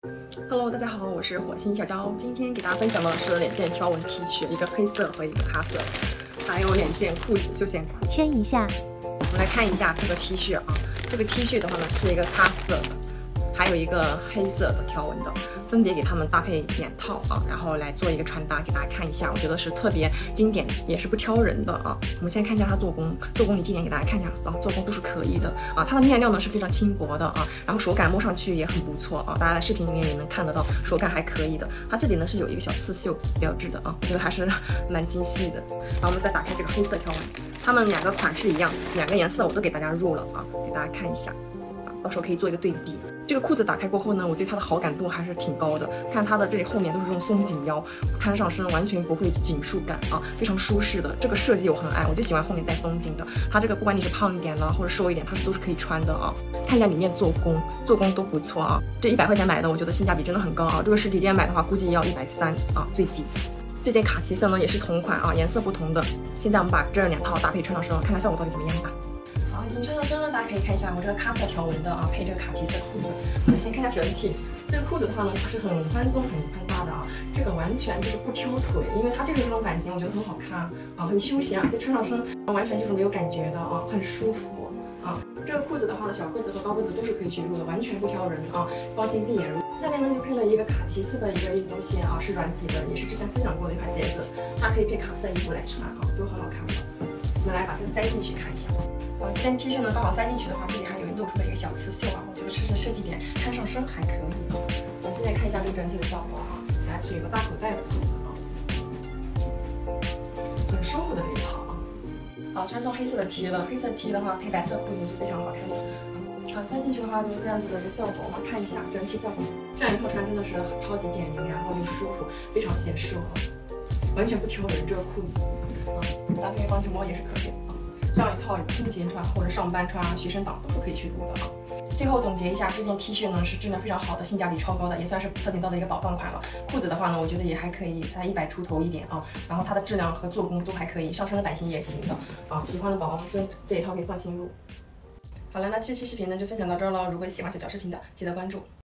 Hello，大家好，我是火星小娇。今天给大家分享的是2件条纹 T 恤，一个黑色和一个咖色，还有2件裤子，休闲裤。 圈一下。 我们来看一下这个 T 恤啊，这个 T 恤的话呢是一个咖色的，还有一个黑色的条纹的，分别给它们搭配2套啊，然后来做一个穿搭，给大家看一下。我觉得是特别经典，也是不挑人的啊。我们先看一下它做工，做工你今年给大家看一下啊，做工都是可以的啊。它的面料呢是非常轻薄的啊，然后手感摸上去也很不错啊，大家在视频里面也能看得到，手感还可以的。它这里呢是有一个小刺绣标志的啊，我觉得还是蛮精细的。然后我们再打开这个黑色条纹，它们2个款式一样，2个颜色我都给大家入了啊，给大家看一下啊，到时候可以做一个对比。这个裤子打开过后呢，我对它的好感度还是挺高的。看它的这里后面都是这种松紧腰，穿上身完全不会紧束感啊，非常舒适的。这个设计我很爱，我就喜欢后面带松紧的。它这个不管你是胖一点呢，或者瘦一点，它都是可以穿的啊。看一下里面做工都不错啊。这100块钱买的，我觉得性价比真的很高啊。这个实体店买的话，估计要130啊，最低。这件卡其色呢也是同款啊，颜色不同的。现在我们把这2套搭配穿上身，看看效果到底怎么样吧。好，已经穿上身了，大家可以看一下我这个咖色条纹的啊，配这个卡其色裤子。我们先看一下整体，这个裤子的话呢，它是很宽松、很宽大的啊，这个完全就是不挑腿，因为它这种版型我觉得很好看啊，很休闲啊，再穿上身完全就是没有感觉的啊，很舒服啊。这个裤子的话呢，小个子和高个子都是可以去入的，完全不挑人啊，包心闭眼入。下面呢就配了一个卡其色的一个运动鞋啊，是软底的，也是之前分享过的一款鞋子，它可以配卡色衣服来穿啊，都很好看的。我们来把这个塞进去看一下。这件 T 恤呢刚好塞进去的话，这里还有露出了一个小刺绣啊，我觉得这是设计点，穿上身还可以。我们现在看一下这个整体的效果哈，它是一个大口袋的裤子啊，很舒服的这一套啊。好，穿上黑色的 T 了，黑色 T 的话配白色裤子是非常好看的。好，塞进去的话就是这样子的一个效果，我们看一下整体效果。这样一套穿真的是超级减龄，然后又舒服，非常显瘦啊，完全不挑人。这个裤子啊，搭配棒球帽也是可以的啊。这样一套通勤穿或者上班穿啊，学生党都是可以去入的啊。最后总结一下，这件 T 恤呢是质量非常好的，性价比超高的，也算是测评到的一个宝藏款了。裤子的话呢，我觉得也还可以，在100出头一点啊。然后它的质量和做工都还可以，上身的版型也行的啊。喜欢的宝宝这一套可以放心入。好了，那这期视频呢就分享到这儿了。如果喜欢小视频的，记得关注。